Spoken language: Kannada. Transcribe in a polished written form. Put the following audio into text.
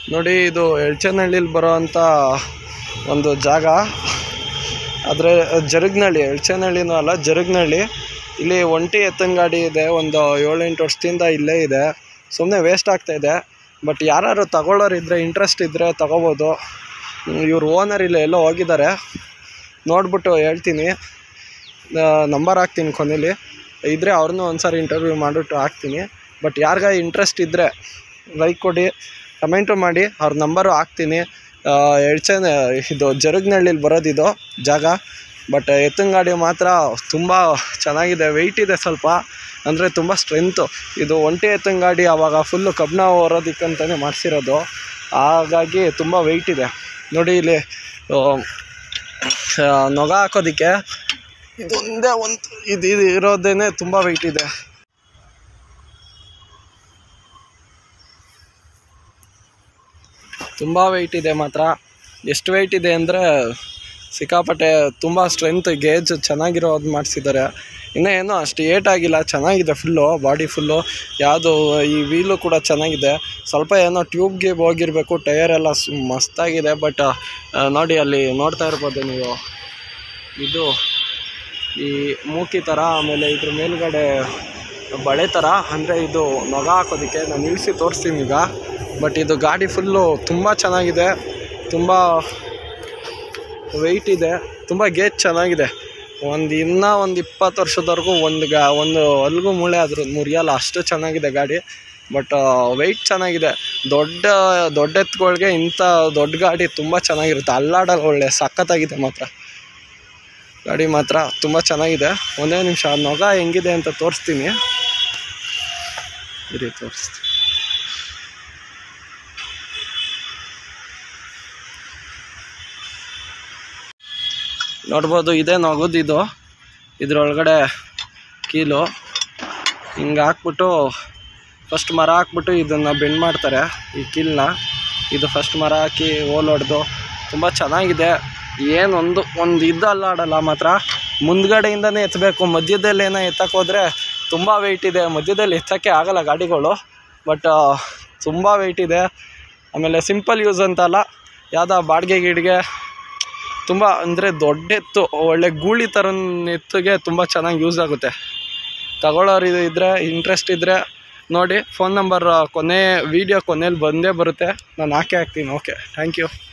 ನೋಡಿ, ಇದು ಎಳ್ಚನಹಳ್ಳಿಲಿ ಬರೋವಂಥ ಒಂದು ಜಾಗ. ಆದರೆ ಜರಗ್ನಹಳ್ಳಿ, ಎಳ್ಚನಹಳ್ಳಿನೂ ಅಲ್ಲ, ಜರಗ್ನಹಳ್ಳಿ. ಇಲ್ಲಿ ಒಂಟಿ ಎತ್ತಿನ ಗಾಡಿ ಇದೆ, ಒಂದು 7-8 ವರ್ಷದಿಂದ ಇಲ್ಲೇ ಇದೆ. ಸುಮ್ಮನೆ ವೇಸ್ಟ್ ಆಗ್ತಾಯಿದೆ. ಬಟ್ ಯಾರು ತಗೊಳ್ಳೋರು ಇದ್ದರೆ, ಇಂಟ್ರೆಸ್ಟ್ ಇದ್ದರೆ ತಗೋಬೋದು. ಇವ್ರ ಓನರ್ ಇಲ್ಲ, ಎಲ್ಲೋ ಹೋಗಿದ್ದಾರೆ. ನೋಡ್ಬಿಟ್ಟು ಹೇಳ್ತೀನಿ, ನಂಬರ್ ಹಾಕ್ತೀನಿ ಕೊನೆಯಲ್ಲಿ. ಇದ್ದರೆ ಅವ್ರನ್ನೂ ಒಂದು ಸಾರಿ ಇಂಟರ್ವ್ಯೂ ಮಾಡಿಬಿಟ್ಟು ಹಾಕ್ತೀನಿ. ಬಟ್ ಯಾರಿಗ ಇಂಟ್ರೆಸ್ಟ್ ಇದ್ದರೆ ಲೈಕ್ ಕೊಡಿ, ಕಮೆಂಟು ಮಾಡಿ, ಅವ್ರ ನಂಬರು ಹಾಕ್ತೀನಿ. ಇದು ಜರಗ್ನಹಳ್ಳಿಲಿ ಬರೋದಿದು ಜಾಗ. ಬಟ್ ಎತ್ತಿನ ಗಾಡಿ ಮಾತ್ರ ತುಂಬ ಚೆನ್ನಾಗಿದೆ, ವೆಯ್ಟ್ ಇದೆ ಸ್ವಲ್ಪ, ಅಂದರೆ ತುಂಬ ಸ್ಟ್ರೆಂತು. ಇದು ಒಂಟಿ ಎತ್ತಿನ ಗಾಡಿ, ಆವಾಗ ಫುಲ್ಲು ಕಬ್ಬಣ ಹೊರೋದಕ್ಕಂತಲೇ ಮಾಡಿಸಿರೋದು. ಹಾಗಾಗಿ ತುಂಬ ವೆಯ್ಟ್ ಇದೆ. ನೋಡಿ, ಇಲ್ಲಿ ನೊಗ ಹಾಕೋದಕ್ಕೆ ಇದೊಂದೇ ಇದು ಇರೋದೇ ತುಂಬ ವೆಯ್ಟ್ ಇದೆ. ತುಂಬ ವೆಯ್ಟ್ ಇದೆ ಮಾತ್ರ. ಎಷ್ಟು ವೆಯ್ಟ್ ಇದೆ ಅಂದರೆ ಸಿಕ್ಕಾಪಟ್ಟೆ, ತುಂಬ ಸ್ಟ್ರೆಂತ್, ಗೇಜ್ ಚೆನ್ನಾಗಿರೋದು ಮಾಡಿಸಿದ್ದಾರೆ. ಇನ್ನೂ ಏನೋ ಅಷ್ಟು ಏಟಾಗಿಲ್ಲ, ಚೆನ್ನಾಗಿದೆ ಫುಲ್ಲು, ಬಾಡಿ ಫುಲ್ಲು. ಯಾವುದು ಈ ವೀಲು ಕೂಡ ಚೆನ್ನಾಗಿದೆ. ಸ್ವಲ್ಪ ಏನೋ ಟ್ಯೂಬ್ ಗೀಬ್ ಹೋಗಿರಬೇಕು, ಟಯರ್ ಎಲ್ಲ ಮಸ್ತಾಗಿದೆ. ಬಟ್ ನೋಡಿ, ಅಲ್ಲಿ ನೋಡ್ತಾ ಇರ್ಬೋದು ನೀವು, ಇದು ಈ ಮೂಕಿ ಥರ, ಆಮೇಲೆ ಇದ್ರ ಮೇಲುಗಡೆ ಬಳೆ ಥರ, ಅಂದರೆ ಇದು ನೊಗ ಹಾಕೋದಕ್ಕೆ. ನಾನು ನಿಲ್ಲಿಸಿ ತೋರಿಸ್ತೀನಿ ಈಗ. ಬಟ್ ಇದು ಗಾಡಿ ಫುಲ್ಲು ತುಂಬ ಚೆನ್ನಾಗಿದೆ, ತುಂಬ ವೆಯ್ಟ್ ಇದೆ, ತುಂಬ ಗೇಜ್ ಚೆನ್ನಾಗಿದೆ. ಇನ್ನೂ ಒಂದು 20 ವರ್ಷದವರೆಗೂ ಒಂದು ಅಲ್ಗೂ ಮೂಳೆ ಆದರೂ ಮುರಿಯಲ್ಲ, ಅಷ್ಟು ಚೆನ್ನಾಗಿದೆ ಗಾಡಿ. ಬಟ್ ವೆಯ್ಟ್ ಚೆನ್ನಾಗಿದೆ. ದೊಡ್ಡ ಎತ್ತುಗಳಿಗೆ ಇಂಥ ದೊಡ್ಡ ಗಾಡಿ ತುಂಬ ಚೆನ್ನಾಗಿರುತ್ತೆ, ಅಲ್ಲಾಡಲ್ಲ, ಒಳ್ಳೆ ಸಖತ್ತಾಗಿದೆ ಮಾತ್ರ. ಗಾಡಿ ಮಾತ್ರ ತುಂಬ ಚೆನ್ನಾಗಿದೆ. ಒಂದೇ ನಿಮಿಷ ನೊಗ ಹೆಂಗಿದೆ ಅಂತ ತೋರಿಸ್ತೀನಿ, ಇರಿ ತೋರಿಸ್ತೀನಿ. ನೋಡ್ಬೋದು, ಇದೇ ನೊಗದಿದು. ಇದ್ರೊಳಗಡೆ ಕೀಲು ಹಿಂಗೆ ಹಾಕ್ಬಿಟ್ಟು, ಫಸ್ಟ್ ಮರ ಹಾಕ್ಬಿಟ್ಟು ಇದನ್ನು ಬೆಂಡ್ ಮಾಡ್ತಾರೆ, ಈ ಕೀಲನ್ನ. ಇದು ಫಸ್ಟ್ ಮರ ಹಾಕಿ ಹೋಲ್ ಹೊಡೆದು ತುಂಬ ಚೆನ್ನಾಗಿದೆ. ಒಂದು ಅಲ್ಲಾಡಲ್ಲ ಮಾತ್ರ. ಮುಂದ್ಗಡೆಯಿಂದನೇ ಎತ್ತಬೇಕು, ಮಧ್ಯದಲ್ಲೇನೋ ಎತ್ತಕ್ಕೆ ಹೋದರೆ ತುಂಬ ವೆಯ್ಟ್ ಇದೆ. ಮಧ್ಯದಲ್ಲಿ ಎತ್ತಕ್ಕೆ ಆಗಲ್ಲ ಗಾಡಿಗಳು, ಬಟ್ ತುಂಬ ವೆಯ್ಟ್ ಇದೆ. ಆಮೇಲೆ ಸಿಂಪಲ್ ಯೂಸ್ ಅಂತಲ್ಲ, ಯಾವುದೋ ಬಾಡಿಗೆ ಗಿಡಿಗೆ ತುಂಬ, ಅಂದರೆ ದೊಡ್ಡ ಎತ್ತು, ಒಳ್ಳೆ ಗೂಳಿ ಥರ ಎತ್ತಿಗೆ ತುಂಬ ಚೆನ್ನಾಗಿ ಯೂಸ್ ಆಗುತ್ತೆ. ತಗೊಳ್ಳೋರು ಇದ್ದರೆ, ಇಂಟ್ರೆಸ್ಟ್ ಇದ್ದರೆ ನೋಡಿ. ಫೋನ್ ನಂಬರ್ ವೀಡಿಯೋ ಕೊನೆಯಲ್ಲಿ ಬಂದೇ ಬರುತ್ತೆ, ನಾನು ಹಾಕ್ತೀನಿ. Okay, thank you.